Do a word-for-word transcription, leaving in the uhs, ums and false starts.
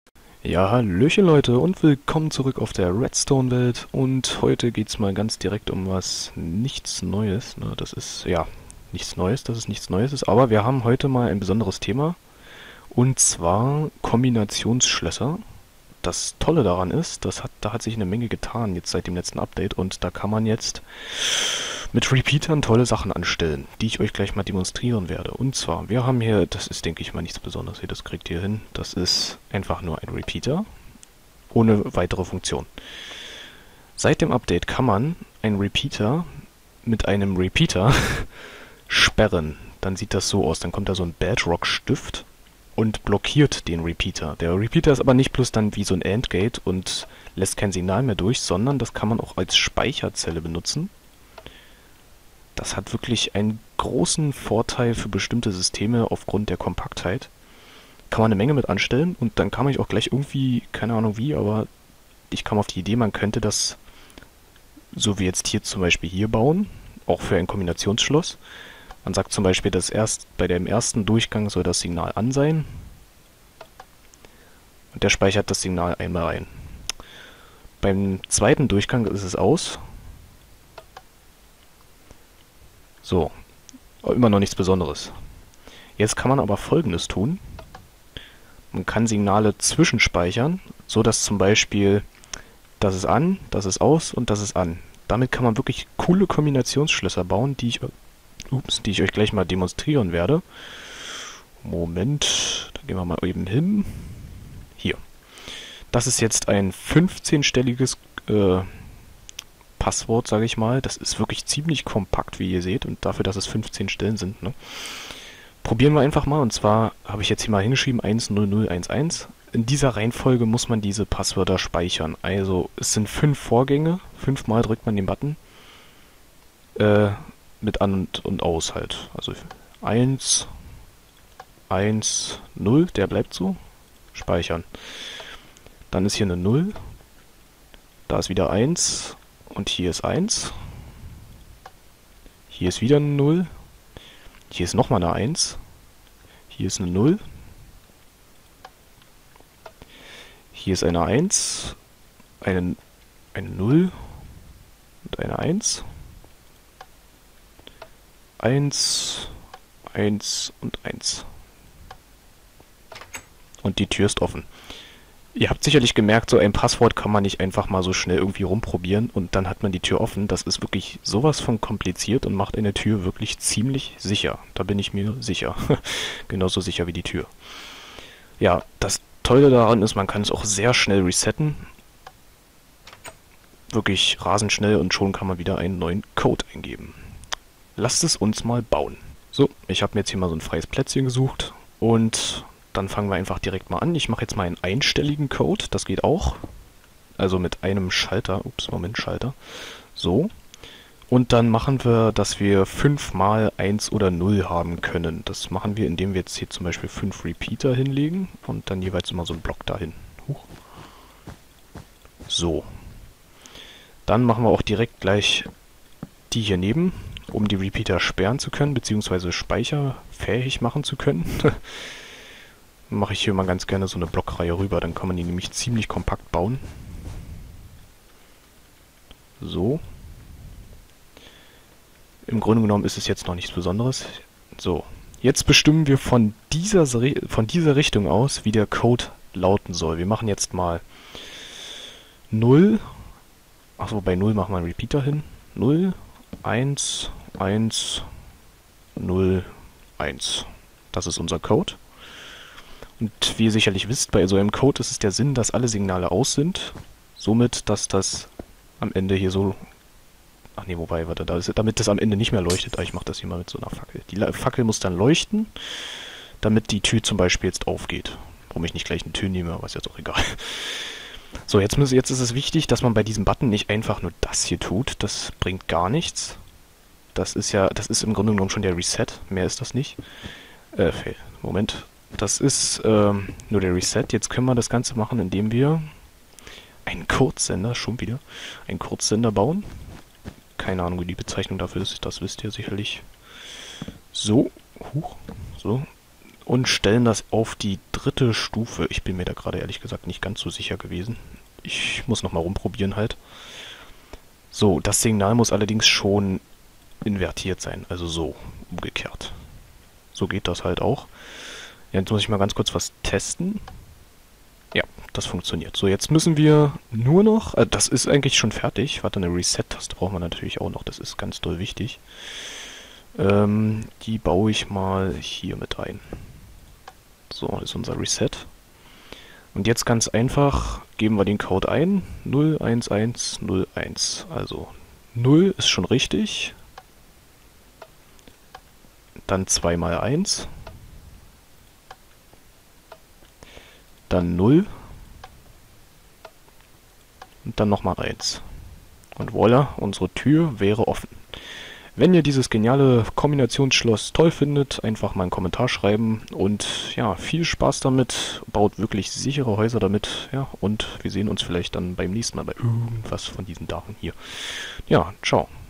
Ja, hallöchen Leute und willkommen zurück auf der Redstone-Welt und heute geht's mal ganz direkt um was nichts Neues. Ne? Das ist, ja, nichts Neues, dass es nichts Neues ist, aber wir haben heute mal ein besonderes Thema und zwar Kombinationsschlösser. Das Tolle daran ist, das hat, da hat sich eine Menge getan jetzt seit dem letzten Update und da kann man jetzt mit Repeatern tolle Sachen anstellen, die ich euch gleich mal demonstrieren werde. Und zwar, wir haben hier, das ist denke ich mal nichts Besonderes, hier, das kriegt ihr hin, das ist einfach nur ein Repeater ohne weitere Funktion. Seit dem Update kann man einen Repeater mit einem Repeater sperren. Dann sieht das so aus, dann kommt da so ein Bedrock-Stift und blockiert den Repeater. Der Repeater ist aber nicht bloß dann wie so ein AND-Gate und lässt kein Signal mehr durch, sondern das kann man auch als Speicherzelle benutzen. Das hat wirklich einen großen Vorteil für bestimmte Systeme aufgrund der Kompaktheit. Kann man eine Menge mit anstellen und dann kann man auch gleich irgendwie, keine Ahnung wie, aber ich kam auf die Idee, man könnte das, so wie jetzt hier zum Beispiel hier bauen, auch für ein Kombinationsschloss. Man sagt zum Beispiel, dass erst bei dem ersten Durchgang soll das Signal an sein und der speichert das Signal einmal ein. Beim zweiten Durchgang ist es aus. So, immer noch nichts Besonderes. Jetzt kann man aber Folgendes tun. Man kann Signale zwischenspeichern, so dass zum Beispiel das ist an, das ist aus und das ist an. Damit kann man wirklich coole Kombinationsschlösser bauen, die ich, ups, die ich euch gleich mal demonstrieren werde. Moment, da gehen wir mal eben hin. Hier. Das ist jetzt ein fünfzehnstelliges äh, Passwort, sage ich mal. Das ist wirklich ziemlich kompakt, wie ihr seht. Und dafür, dass es fünfzehn Stellen sind, ne? Probieren wir einfach mal. Und zwar habe ich jetzt hier mal hingeschrieben eins null null eins eins. In dieser Reihenfolge muss man diese Passwörter speichern. Also es sind fünf Vorgänge. Fünfmal drückt man den Button. Äh, mit an und, und aus halt. Also eins, eins, null. Der bleibt so. Speichern. Dann ist hier eine null. Da ist wieder eins. Und hier ist eins. Hier ist wieder eine null. Hier ist nochmal eine eins. Hier ist eine null. Hier ist eine eins. Eine, eine null. Und eine eins. eins. eins und eins. Und die Tür ist offen. Ihr habt sicherlich gemerkt, so ein Passwort kann man nicht einfach mal so schnell irgendwie rumprobieren und dann hat man die Tür offen. Das ist wirklich sowas von kompliziert und macht eine Tür wirklich ziemlich sicher. Da bin ich mir sicher. Genauso sicher wie die Tür. Ja, das Tolle daran ist, man kann es auch sehr schnell resetten. Wirklich rasend schnell und schon kann man wieder einen neuen Code eingeben. Lasst es uns mal bauen. So, ich habe mir jetzt hier mal so ein freies Plätzchen gesucht und dann fangen wir einfach direkt mal an. Ich mache jetzt mal einen einstelligen Code, das geht auch. Also mit einem Schalter. Ups, Moment, Schalter. So. Und dann machen wir, dass wir fünf mal eins oder null haben können. Das machen wir, indem wir jetzt hier zum Beispiel fünf Repeater hinlegen und dann jeweils immer so einen Block dahin. Huch. So. Dann machen wir auch direkt gleich die hier neben, um die Repeater sperren zu können, beziehungsweise speicherfähig machen zu können. Mache ich hier mal ganz gerne so eine Blockreihe rüber, dann kann man die nämlich ziemlich kompakt bauen. So. Im Grunde genommen ist es jetzt noch nichts Besonderes. So. Jetzt bestimmen wir von dieser, von dieser Richtung aus, wie der Code lauten soll. Wir machen jetzt mal null. Achso, bei null machen wir einen Repeater hin. null, eins, eins, null, eins. Das ist unser Code. Und wie ihr sicherlich wisst, bei so einem Code ist es der Sinn, dass alle Signale aus sind. Somit, dass das am Ende hier so... Ach nee, wobei, warte, da ist, damit das am Ende nicht mehr leuchtet. Ah, ich mache das hier mal mit so einer Fackel. Die Fackel muss dann leuchten, damit die Tür zum Beispiel jetzt aufgeht. Warum ich nicht gleich eine Tür nehme, aber ist jetzt auch egal. So, jetzt, muss, jetzt ist es wichtig, dass man bei diesem Button nicht einfach nur das hier tut. Das bringt gar nichts. Das ist ja, das ist im Grunde genommen schon der Reset. Mehr ist das nicht. Äh, fail. Moment. Das ist ähm, nur der Reset. Jetzt können wir das Ganze machen, indem wir einen Kurzsender, schon wieder, einen Kurzsender bauen. Keine Ahnung, wie die Bezeichnung dafür ist, das wisst ihr sicherlich. So, huch, so. und stellen das auf die dritte Stufe. Ich bin mir da gerade ehrlich gesagt nicht ganz so sicher gewesen. Ich muss nochmal rumprobieren halt. So, das Signal muss allerdings schon invertiert sein, also so, umgekehrt. So geht das halt auch. Ja, jetzt muss ich mal ganz kurz was testen. Ja, das funktioniert. So, jetzt müssen wir nur noch, äh, das ist eigentlich schon fertig. Warte, eine Reset-Taste brauchen wir natürlich auch noch, das ist ganz doll wichtig. Ähm, die baue ich mal hier mit ein. So, das ist unser Reset. Und jetzt ganz einfach geben wir den Code ein. null eins eins null eins. Also null ist schon richtig. Dann zwei mal eins. Dann null. Und dann nochmal eins. Und voilà, unsere Tür wäre offen. Wenn ihr dieses geniale Kombinationsschloss toll findet, einfach mal einen Kommentar schreiben und ja, viel Spaß damit, baut wirklich sichere Häuser damit, ja, und wir sehen uns vielleicht dann beim nächsten Mal bei irgendwas von diesen Daten hier. Ja, ciao.